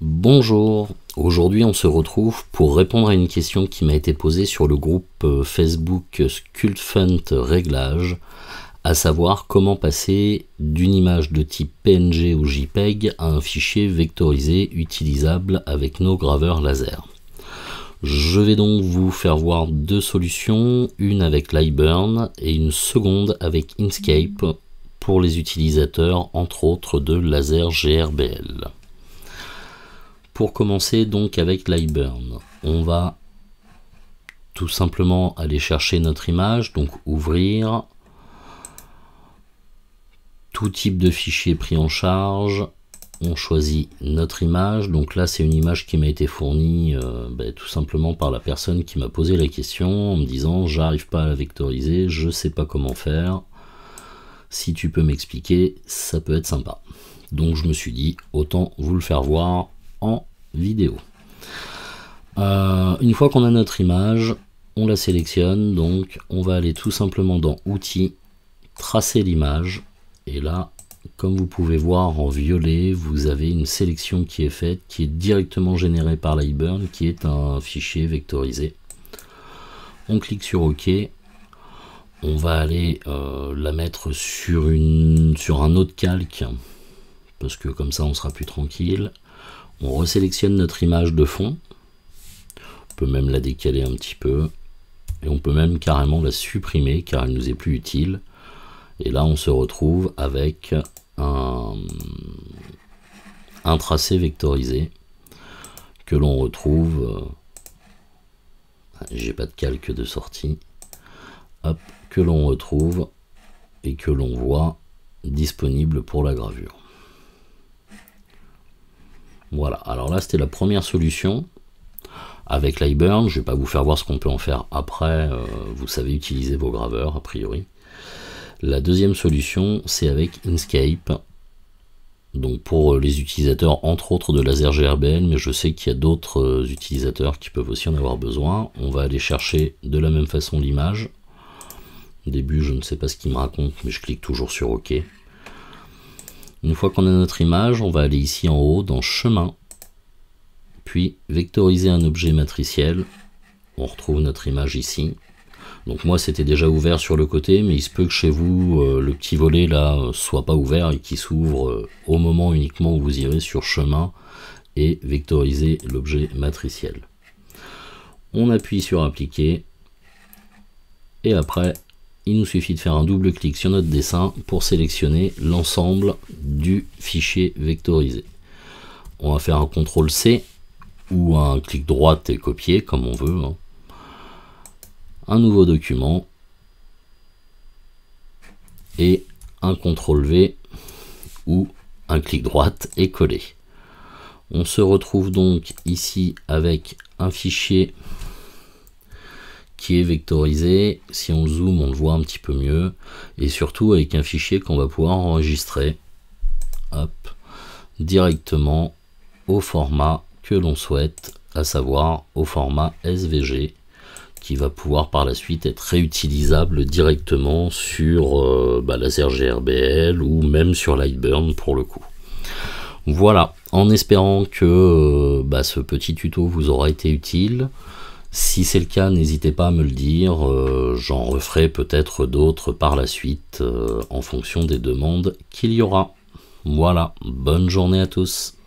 Bonjour, aujourd'hui on se retrouve pour répondre à une question qui m'a été posée sur le groupe Facebook SculptFont Réglages, à savoir comment passer d'une image de type PNG ou JPEG à un fichier vectorisé utilisable avec nos graveurs laser. Je vais donc vous faire voir deux solutions, une avec Lightburn et une seconde avec Inkscape pour les utilisateurs entre autres de laser GRBL. Pour commencer donc avec Lightburn, on va tout simplement aller chercher notre image, donc ouvrir, tout type de fichier pris en charge, on choisit notre image, donc là c'est une image qui m'a été fournie tout simplement par la personne qui m'a posé la question en me disant j'arrive pas à la vectoriser, je sais pas comment faire, si tu peux m'expliquer ça peut être sympa. Donc je me suis dit autant vous le faire voir en vidéo. Une fois qu'on a notre image, on la sélectionne, donc on va aller tout simplement dans Outils, tracer l'image, et là, comme vous pouvez voir en violet, vous avez une sélection qui est faite, qui est directement générée par Lightburn, qui est un fichier vectorisé. On clique sur OK, on va aller la mettre sur un autre calque, parce que comme ça on sera plus tranquille. On resélectionne notre image de fond, on peut même la décaler un petit peu, et on peut même carrément la supprimer car elle nous est plus utile. Et là on se retrouve avec un tracé vectorisé que l'on retrouve, j'ai pas de calque de sortie, hop, que l'on retrouve et que l'on voit disponible pour la gravure. Voilà, alors là c'était la première solution avec Lightburn. Je vais pas vous faire voir ce qu'on peut en faire après, vous savez utiliser vos graveurs a priori. La deuxième solution c'est avec Inkscape, donc pour les utilisateurs entre autres de laser GRBL, mais je sais qu'il y a d'autres utilisateurs qui peuvent aussi en avoir besoin. On va aller chercher de la même façon l'image. Au début je ne sais pas ce qu'il me raconte, mais je clique toujours sur OK. Une fois qu'on a notre image, on va aller ici en haut dans Chemin, puis vectoriser un objet matriciel. On retrouve notre image ici. Donc moi c'était déjà ouvert sur le côté, mais il se peut que chez vous le petit volet là soit pas ouvert et qu'il s'ouvre au moment uniquement où vous irez sur Chemin et vectoriser l'objet matriciel. On appuie sur Appliquer et après il nous suffit de faire un double clic sur notre dessin pour sélectionner l'ensemble du fichier vectorisé. On va faire un CTRL-C ou un clic droit et copier comme on veut. Un nouveau document et un CTRL-V ou un clic droit et coller. On se retrouve donc ici avec un fichier qui est vectorisé. Si on zoome on le voit un petit peu mieux, et surtout avec un fichier qu'on va pouvoir enregistrer directement au format que l'on souhaite, à savoir au format SVG, qui va pouvoir par la suite être réutilisable directement sur laser GRBL ou même sur Lightburn pour le coup. Voilà, en espérant que ce petit tuto vous aura été utile. Si c'est le cas, n'hésitez pas à me le dire, j'en referai peut-être d'autres par la suite en fonction des demandes qu'il y aura. Voilà, bonne journée à tous.